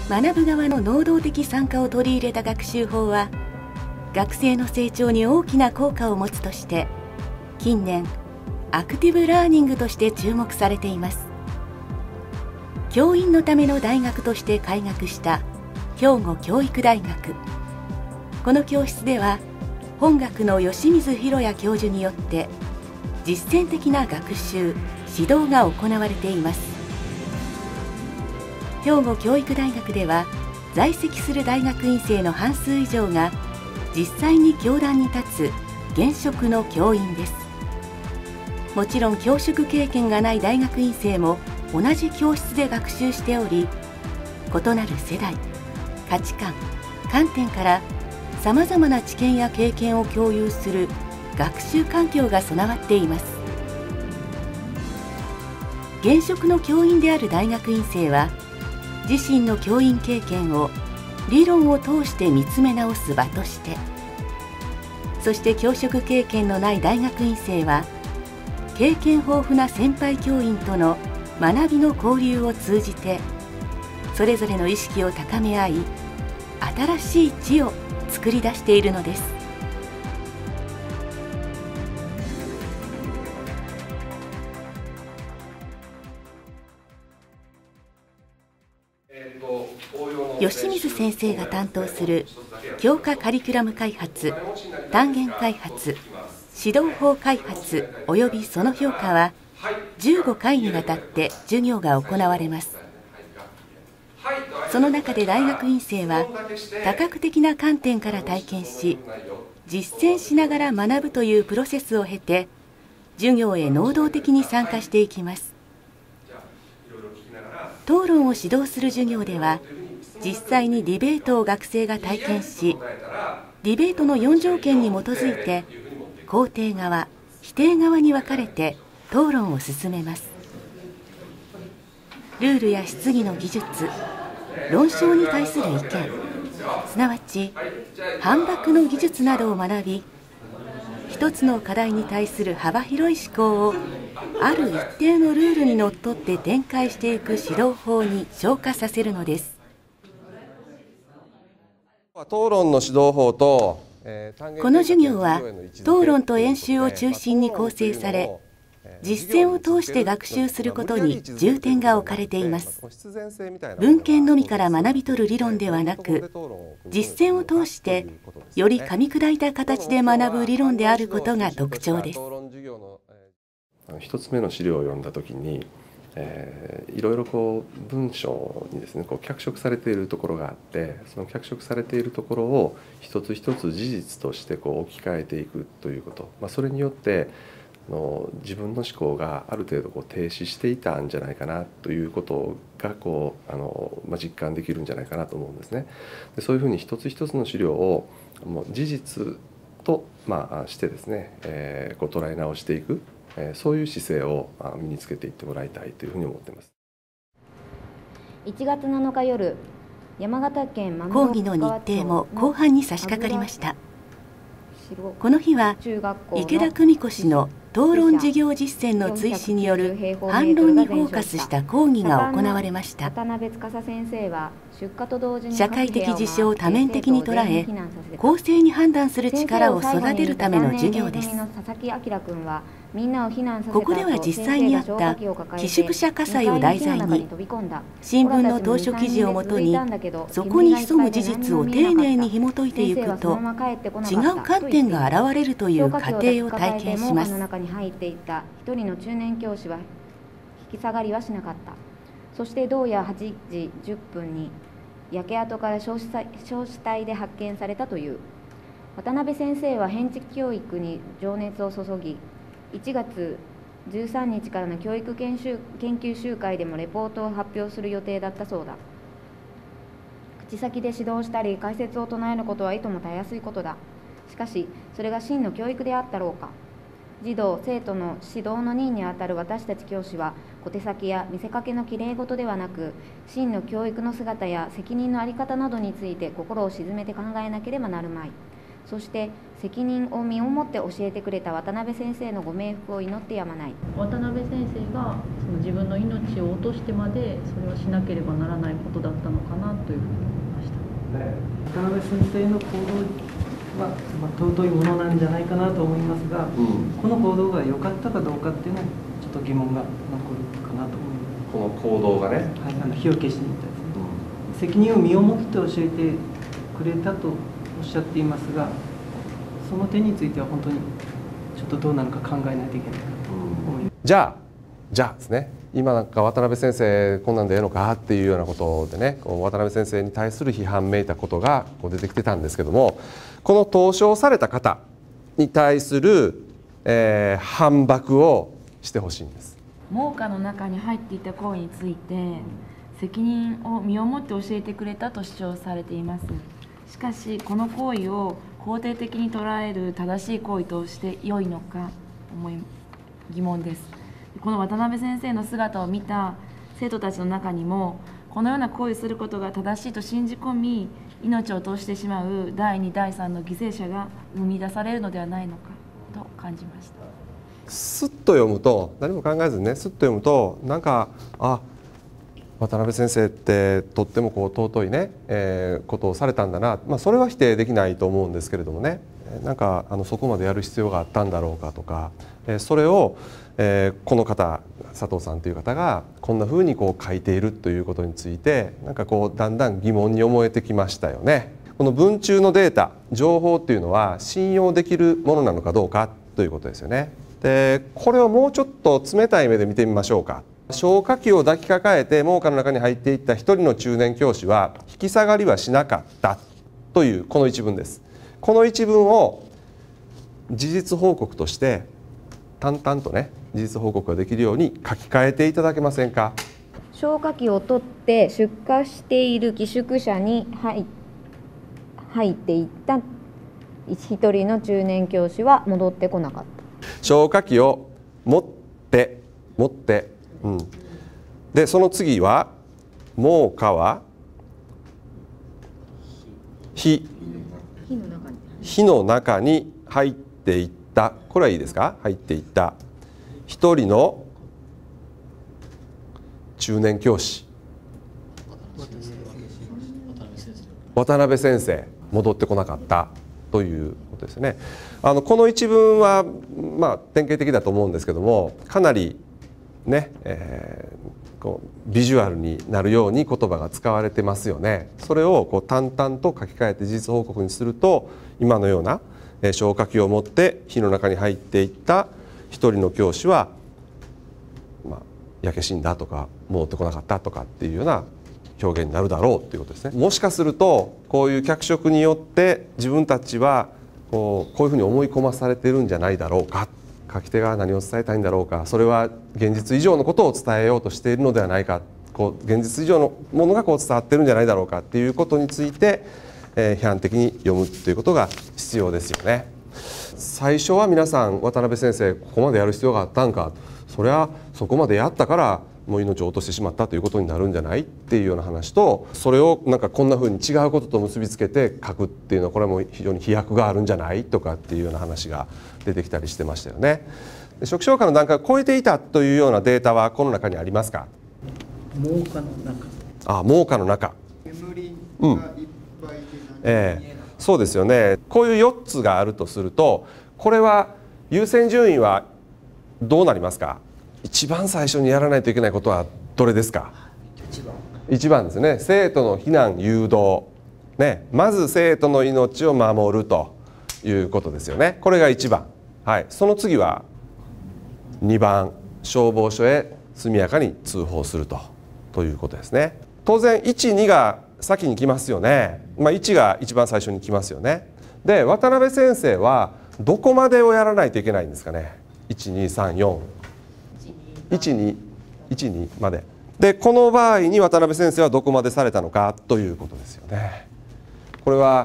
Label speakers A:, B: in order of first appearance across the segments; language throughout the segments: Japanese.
A: 学ぶ側の能動的参加を取り入れた学習法は学生の成長に大きな効果を持つとして近年アクティブラーニングとして注目されています。教員のための大学として開学した兵庫教育大学。この教室では本学の吉水博也教授によって実践的な学習・指導が行われています。兵庫教育大学では在籍する大学院生の半数以上が実際に教壇に立つ現職の教員です。もちろん教職経験がない大学院生も同じ教室で学習しており、異なる世代、価値観、観点からさまざまな知見や経験を共有する学習環境が備わっています。現職の教員である大学院生は自身の教員経験を理論を通して見つめ直す場として、そして教職経験のない大学院生は経験豊富な先輩教員との学びの交流を通じてそれぞれの意識を高め合い、新しい知を作り出しているのです。吉水先生が担当する教科カリキュラム開発、単元開発、指導法開発およびその評価は15回にわたって授業が行われます。その中で大学院生は多角的な観点から体験し、実践しながら学ぶというプロセスを経て授業へ能動的に参加していきます。討論を指導する授業では実際にディベートを学生が体験し、ディベートの4条件に基づいて肯定側、否定側に分かれて討論を進めます。ルールや質疑の技術、論証に対する意見、すなわち反駁の技術などを学び、一つの課題に対する幅広い思考をある一定のルールにのっとって展開していく指導法に昇華させるのです。
B: 討論の指導法と
A: この授業は討論と演習を中心に構成され、実践を通して学習することに重点が置かれています。文献のみから学び取る理論ではなく、実践を通してより噛み砕いた形で学ぶ理論であることが特徴です。
B: 一つ目の資料を読んだときに、いろいろ文章にですね脚色されているところがあって、その脚色されているところを一つ一つ事実として置き換えていくということ、それによって自分の思考がある程度停止していたんじゃないかなということが実感できるんじゃないかなと思うんですね。でそういうふうに一つ一つの資料をもう事実としてですね、捉え直していく、そういう姿勢を身につけていってもらいたいというふうに思っています。
C: 1月7日夜、山形県
A: 講義の日程も後半に差し掛かりました。この日は池田久美子氏の討論事業実践の追試による反論にフォーカスした講義が行われました。社会的事象を多面的に捉え、公正に判断する力を育てるための授業です。ここでは実際にあった寄宿舎火災を題材に、新聞の当初記事をもとにそこに潜む事実を丁寧に紐解いていくと、違う観点が現れるという過程を体験します。
C: 一人の中年教師は引き下がりはしなかった。そして同夜8時10分に焼け跡から焼死体で発見されたという。渡辺先生は偏知教育に情熱を注ぎ、1月13日からの教育研究集会でもレポートを発表する予定だったそうだ。口先で指導したり解説を唱えることはいともたやすいことだ。しかしそれが真の教育であったろうか。児童・生徒の指導の任にあたる私たち教師は、小手先や見せかけのきれい事ではなく、真の教育の姿や責任の在り方などについて心を静めて考えなければなるまい。そして責任を身をもって教えてくれた渡辺先生のご冥福を祈ってやまない。
D: 渡辺先生がその自自分の命を落としてまでそれをしなければならないことだったのかなというふうに思いました。
E: 渡辺先生の行動は、尊いものなんじゃないかなと思いますが、この行動が良かったかどうかっていうのはちょっと疑問が残るかなと思います。
B: この行動がね、
E: はい、火を消しに行ったですね、責任を身をもって教えてくれたとおっしゃっていますが、その点については本当にちょっとどうなのか考えないといけないかと思います。
B: じゃあですね、今なんか渡辺先生こんなんでええのかっていうようなことでね、渡辺先生に対する批判めいたことが出てきてたんですけども、この投書をされた方に対する、反駁をしてほしいんです。
F: 猛火の中に入っていた行為について責任を身をもって教えてくれたと主張されています。しかしこの行為を肯定的に捉える正しい行為として良いのか疑問です。この渡辺先生の姿を見た生徒たちの中にもこのような行為をすることが正しいと信じ込み命を落としてしまう第2第3の犠牲者が生み出されるのではないのかと感じました。
B: すっと読むと、何も考えずにね、すっと読むとなんか渡辺先生ってとっても尊いね、ことをされたんだな、それは否定できないと思うんですけれどもね、なんかそこまでやる必要があったんだろうかとか、それを、この方佐藤さんという方がこんなふうに書いているということについてなんかだんだん疑問に思えてきましたよね。この文中のデータ情報っていうのは信用できるものなのかどうかということですよね。でこれをもうちょっと冷たい目で見てみましょうか。消火器を抱きかかえて猛火の中に入っていった一人の中年教師は引き下がりはしなかったというこの一文です。この一文を事実報告として淡々とね事実報告ができるように書き換えていただけませんか。
C: 消火器を取って出火している寄宿舎に入っていった一人の中年教師は戻ってこなかった。
B: 消火器を持って、でその次は猛火は火の中に入っていった。これはいいですか。入っていった一人の中年教師渡辺先生戻ってこなかったということですね。この一文は典型的だと思うんですけども、かなりね、ビジュアルになるように言葉が使われてますよね。それを淡々と書き換えて事実報告にすると、今のような消火器を持って火の中に入っていった一人の教師は、焼け死んだとか戻ってこなかったとかっていうような表現になるだろうということですね。もしかするとこういう脚色によって自分たちはこういうふうに思い込まされているんじゃないだろうか、書き手が何を伝えたいんだろうか、それは現実以上のことを伝えようとしているのではないか、現実以上のものが伝わっているんじゃないだろうかっていうことについて、批判的に読むということが必要ですよね。最初は皆さん渡辺先生ここまでやる必要があったんか、それはそこまでやったからもう命を落としてしまったということになるんじゃないっていうような話と、それをなんかこんなふうに違うことと結びつけて書くっていうのはこれはもう非常に飛躍があるんじゃないとかっていうような話が出てきたりしてましたよね。初期消火の段階を超えていたというようなデータはこの中にありますか。
E: 猛火の中。
B: 猛火の中。
G: 煙がいっぱいで
B: そうですよね。こういう4つがあるとすると、これは優先順位はどうなりますか。一番最初にやらないといけないことはどれですか。1番ですね。生徒の避難誘導、ね、まず生徒の命を守るということですよね。これが1番、その次は2番、消防署へ速やかに通報するということですね。当然1、2が先に来ますよね。1が一番最初に来ますよね。で渡辺先生はどこまでをやらないといけないんですかね。1、2、3、4、1、2まで。でこの場合に渡辺先生はどこまでされたのかということですよね。これは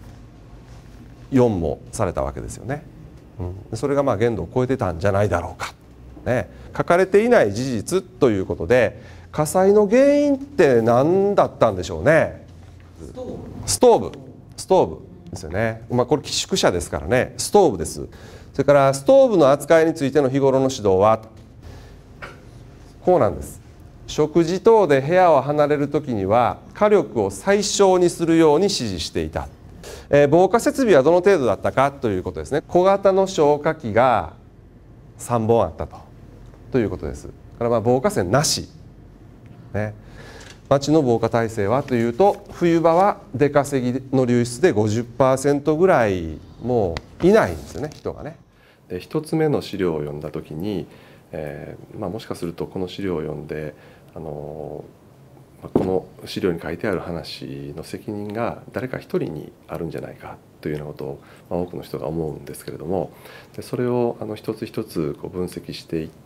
B: 4もされたわけですよね。それが限度を超えてたんじゃないだろうか、書かれていない事実ということで、火災の原因って何だったんでしょうね。ストーブですよね。これ寄宿舎ですからね、ストーブです。それからストーブの扱いについての日頃の指導は、
H: こうなんです。食事等で部屋を離れる時には火力を最小にするように指示していた。防火設備はどの程度だったかということですね。小型の消火器が3本あったということです。だから防火栓なし、ね、町の防火体制はというと、冬場は出稼ぎの流出で 50% ぐらいもういないんですよね、人がね。
B: で1つ目の資料を読んだ時に、もしかするとこの資料を読んでこの資料に書いてある話の責任が誰か一人にあるんじゃないかというようなことを、多くの人が思うんですけれども、でそれを一つ一つ分析していって、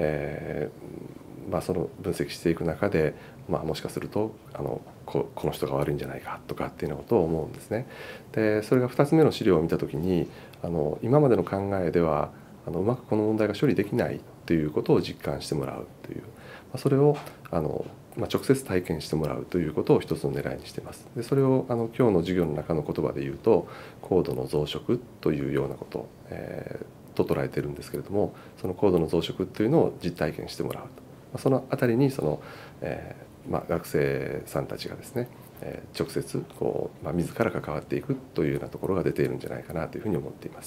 B: その分析していく中で、もしかするとこの人が悪いんじゃないかとかっていうようなことを思うんですね。でそれが2つ目の資料を見た時に今までの考えではうまくこの問題が処理できないということを実感してもらうという、それを直接体験してもらうということを一つの狙いにしています。でそれを今日の授業の中の言葉で言うと高度の増殖というようなこと、と捉えてるんですけれども、その高度の増殖というのを実体験してもらうと、そのあたりに学生さんたちがですね、直接自ら関わっていくというようなところが出ているんじゃないかなというふうに思っています。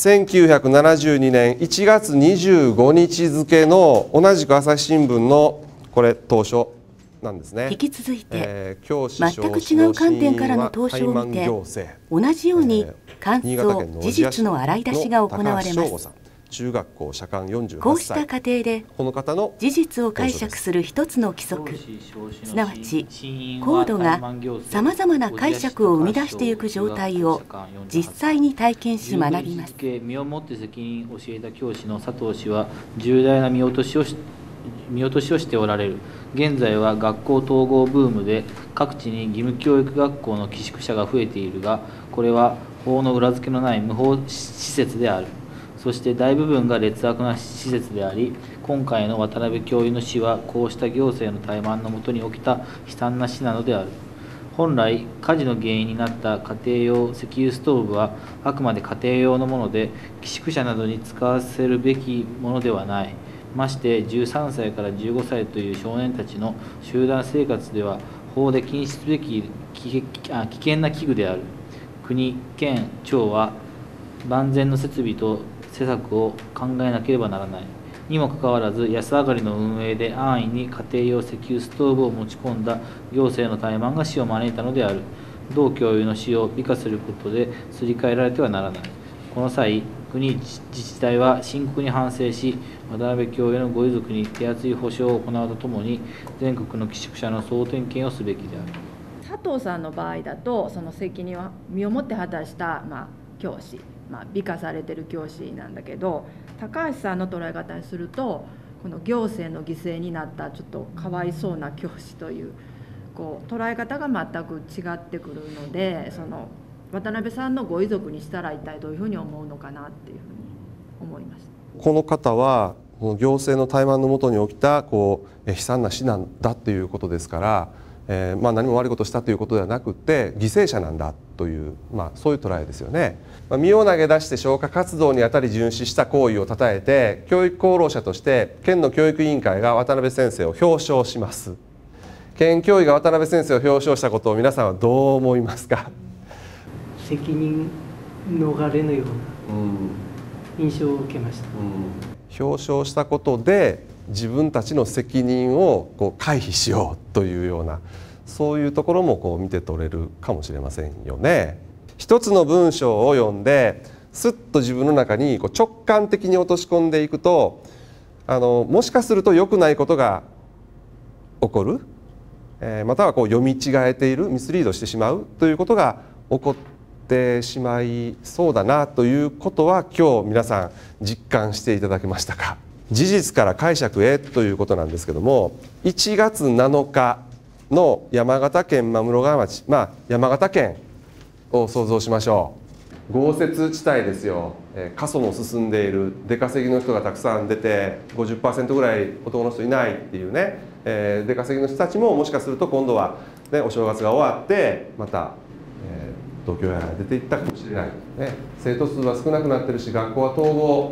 H: 1972年1月25日付の同じく朝日新聞のこれ当初なんですね。
A: 引き続いて、全く違う観点からの投書を見て同じように感想、事実の洗い出しが行われます。
H: 中学校社官48歳。
A: こうした過程で事実を解釈する一つの規則、すなわちコードがさまざまな解釈を生み出していく状態を実際に体験し学びます。
I: 身をもって責任を教えた教師の佐藤氏は重大な見落としをしておられる。現在は学校統合ブームで各地に義務教育学校の寄宿舎が増えているが、これは法の裏付けのない無法施設である。そして大部分が劣悪な施設であり、今回の渡辺教諭の死はこうした行政の怠慢のもとに起きた悲惨な死なのである。本来火事の原因になった家庭用石油ストーブはあくまで家庭用のもので、寄宿舎などに使わせるべきものではない。まして13歳から15歳という少年たちの集団生活では法で禁止すべき危険な器具である。国、県、町は万全の設備と施策を考えなければならない。にもかかわらず安上がりの運営で安易に家庭用石油ストーブを持ち込んだ行政の怠慢が死を招いたのである。同教諭の死を美化することですり替えられてはならない。この際、国自治体は深刻に反省し、渡辺教諭のご遺族に手厚い補償を行うとともに、全国の寄宿舎の総点検をすべきである。
F: 佐藤さんの場合だと、その責任を身をもって果たした、教師、美化されてる教師なんだけど、高橋さんの捉え方にすると、この行政の犠牲になったちょっとかわいそうな教師という、捉え方が全く違ってくるので、その渡辺さんのご遺族にしたら一体どういうふうに思うのかなっていうふうに思いました。
H: この方は行政の怠慢のもとに起きた悲惨な死なんだっていうことですから、何も悪いことしたということではなくて犠牲者なんだという、そういう捉えですよね。身を投げ出して消火活動にあたり殉死した行為をたたえて、教育功労者として県の教育委員会が渡辺先生を表彰します。県教委が渡辺先生を表彰したことを皆さんはどう思いますか？
E: 責任逃れのような印象を受けました。
H: 表彰したことで自分たちの責任を回避しようというような、そういうところも見て取れるかもしれませんよね。一つの文章を読んですっと自分の中に直感的に落とし込んでいくと、もしかすると良くないことが起こる、または読み違えている、ミスリードしてしまうということが起こってしまいそうだなということは、今日皆さん実感していただけましたか？事実から解釈へということなんですけども、1月7日の山形県真室川町、山形県を想像しましょう。豪雪地帯ですよ。過疎の進んでいる、出稼ぎの人がたくさん出て 50% ぐらい男の人いないっていうね、出稼ぎの人たちももしかすると今度は、お正月が終わってまた、東京へ出ていったかもしれない、生徒数は少なくなってるし、学校は統合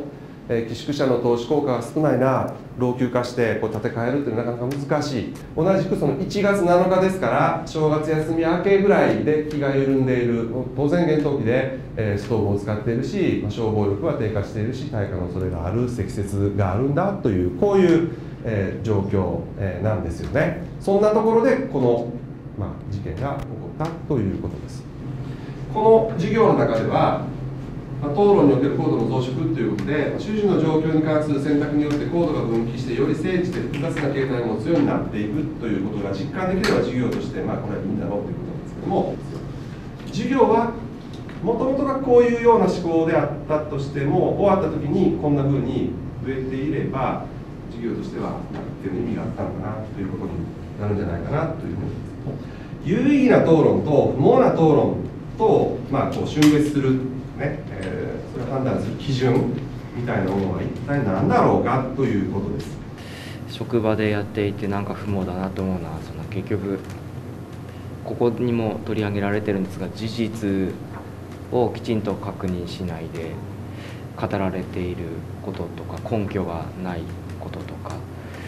H: 寄宿舎の投資効果が少ないな、老朽化してこう建て替えるっていうのはなかなか難しい。同じくその1月7日ですから、正月休み明けぐらいで気が緩んでいる、当然厳冬期でストーブを使っているし、消防力は低下しているし、大火の恐れがある、積雪があるんだという、こういう状況なんですよね。そんなところでこの事件が起こったということです。この授業の中では、討論における高度の増殖ということで、種々の状況に関する選択によって高度が分岐して、より精緻で複雑な形態を持つようになっていくということが実感できれば、授業として、これはいいんだろうということなんですけども、授業はもともとがこういうような思考であったとしても、終わったときにこんなふうに増えていれば、授業としては一定の意味があったのかなということになるんじゃないかなというふうに、有意義な討論と不毛な討論と、こう峻別する、それを判断する基準みたいなものは一体何だろうかということです。
J: 職場でやっていてなんか不毛だなと思うのは、結局ここにも取り上げられてるんですが、事実をきちんと確認しないで語られていることとか、根拠がないこととか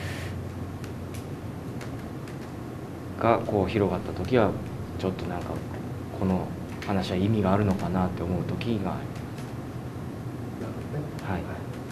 J: がこう広がった時は、ちょっとなんかこの話は意味があるのかなって思う時があります。はい、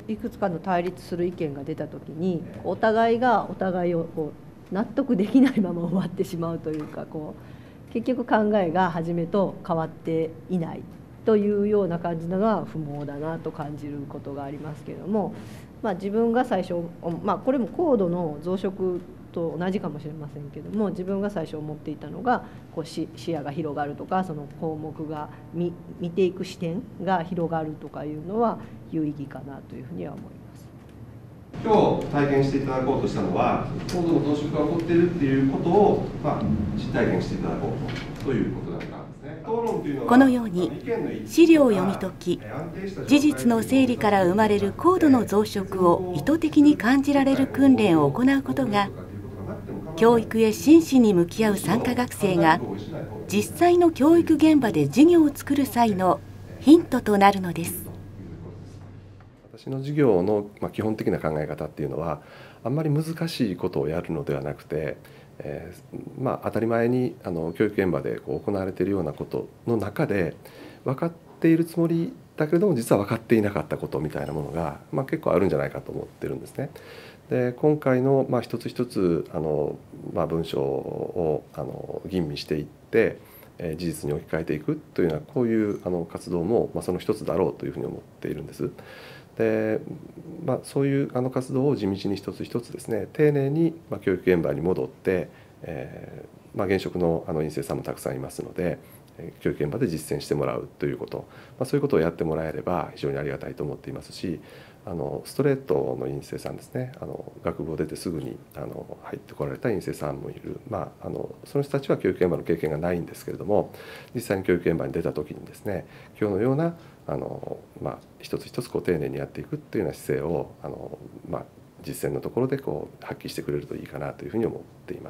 K: いくつかの対立する意見が出た時に、お互いがお互いをこう納得できないまま終わってしまうというか、結局考えが初めと変わっていないというような感じのが不毛だなと感じることがありますけれども、自分が最初、これも高度の増殖と同じかもしれませんけども、自分が最初思っていたのが視野が広がるとか、その項目が見ていく視点が広がるとかいうのは有意義かなというふうには思います。
H: 今日体験していただこうとしたのは、高度の増殖が起こっているっていうことを、実体験していただこうということだったんですね。
A: このように資料を読み解き、事実の整理から生まれる高度の増殖を意図的に感じられる訓練を行うことが、教育へ真摯に向き合う参加学生が実際の教育現場で授業を作る際のヒントとなるのです。
B: 私の授業の基本的な考え方っていうのは、あんまり難しいことをやるのではなくて、当たり前に教育現場で行われているようなことの中で、分かっているつもりだけれども実は分かっていなかったことみたいなものが、結構あるんじゃないかと思ってるんですね。で今回の一つ一つ文章を吟味していって事実に置き換えていくというような、こういう活動もその一つだろうというふうに思っているんです。でそういう活動を地道に一つ一つですね、丁寧に教育現場に戻って、現職の院生さんもたくさんいますので、教育現場で実践してもらうということ、そういうことをやってもらえれば非常にありがたいと思っていますし、ストレートの院生さんですね、学部を出てすぐに入ってこられた院生さんもいる、その人たちは教育現場の経験がないんですけれども、実際に教育現場に出た時にですね、今日のような一つ一つ丁寧にやっていくっていうような姿勢を実践のところで発揮してくれるといいかなというふうに思っています。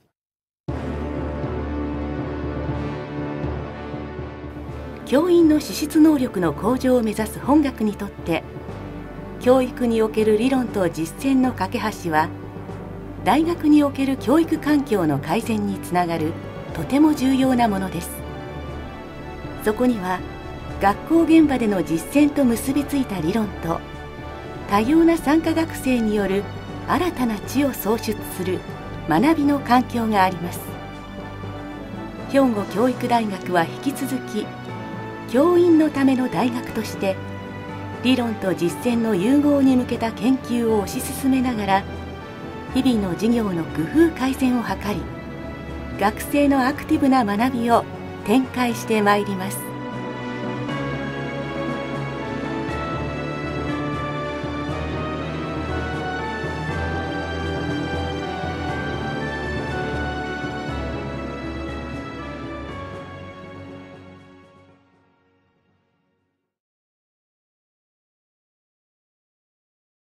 A: 教員の資質能力の向上を目指す本学にとって、教育における理論と実践の架け橋は、大学における教育環境の改善につながるとても重要なものです。そこには学校現場での実践と結びついた理論と、多様な参加学生による新たな知を創出する学びの環境があります。兵庫教育大学は引き続き教員のための大学として、理論と実践の融合に向けた研究を推し進めながら、日々の授業の工夫改善を図り、学生のアクティブな学びを展開してまいります。